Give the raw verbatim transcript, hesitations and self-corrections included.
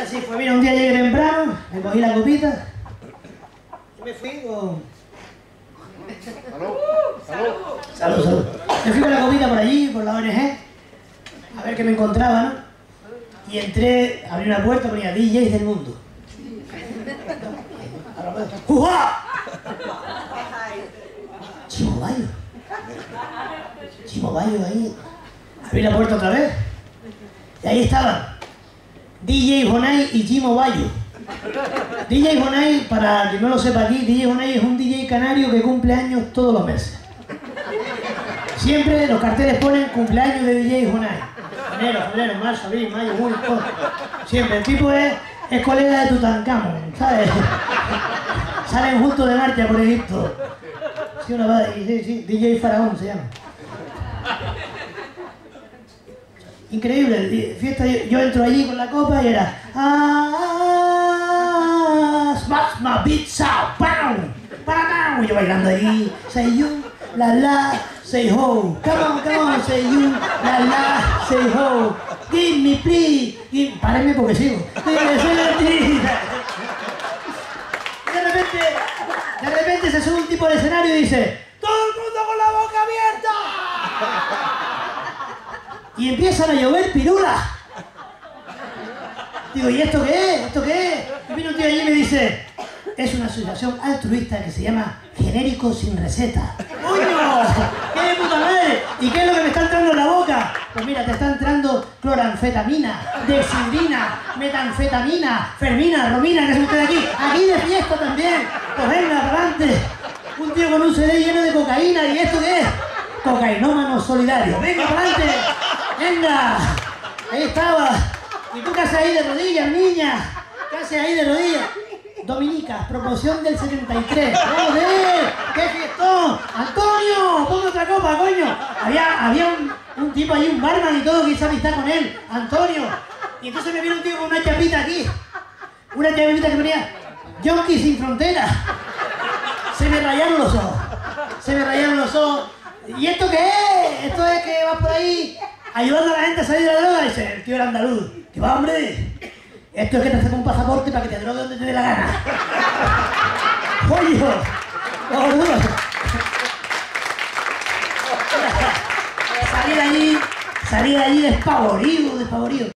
Así fue, mira, un día llegué temprano, me cogí la copita y me fui con... Salud, salud. Salud, salud. Me fui con la copita por allí, por la O N G, a ver qué me encontraba, ¿no? Y entré, abrí una puerta, ponía D Js del mundo. ¡Jujá! Chimo Bayo. Chimo Bayo ahí. Abrí la puerta otra vez. Y ahí estaban D J Jonay y Chimo Bayo. D J Jonay, para quien no lo sepa aquí, D J Jonay es un D J canario que cumple años todos los meses. Siempre los carteles ponen cumpleaños de D J Jonay. Enero, febrero, marzo, abril, mayo, junio, todo. Siempre. El tipo es, es colega de Tutankamón, ¿sabes? Salen juntos de marcha por Egipto. Sí, una va, sí, sí, D J Faraón se llama. Increíble, fiesta, yo, yo entro allí con la copa y era ah, smash my pizza, ¡pam! ¡Pam! Y yo bailando ahí, say you, la la, say ho, come on, come on, say you, la la, say ho, give me please, give... párenme porque sigo, de repente, de repente se sube un tipo al escenario y dice, ¡todo el mundo con la boca abierta! Y empiezan a llover pirulas. Digo, ¿y esto qué es? ¿Esto qué es? Y viene un tío allí y me dice, es una asociación altruista que se llama Genéricos sin Receta. ¡Coño! ¡Qué de puta madre! ¿Y qué es lo que me está entrando en la boca? Pues mira, te está entrando cloranfetamina, dexidrina, metanfetamina, fermina, romina, que se usted aquí. Aquí de fiesta también. Pues venga, para adelante. Un tío con un C D lleno de cocaína. ¿Y esto qué es? Cocainómano solidario. ¡Venga, para adelante! ¡Venga! Ahí estaba. ¿Y tú qué haces ahí de rodillas, niña? ¿Qué haces ahí de rodillas? Dominica, promoción del setenta y tres. ¡Joder! ¡Qué fiestón! ¡Antonio! ¡Ponme otra copa, coño! Había, había un, un tipo ahí, un barman y todo, que hizo amistad con él. ¡Antonio! Y entonces me viene un tío con una chapita aquí. Una chapita que ponía Yonki sin frontera. Se me rayaron los ojos. Se me rayaron los ojos. ¿Y esto qué es? Esto es que vas por ahí ayudando a la gente a salir de la droga. Dice el tío era andaluz. ¿Qué va, hombre? Esto es que te saca un pasaporte para que te drogue donde te dé la gana. ¡Coño! ¡Boludo! Salí de allí, salí de allí despavorido, despavorido.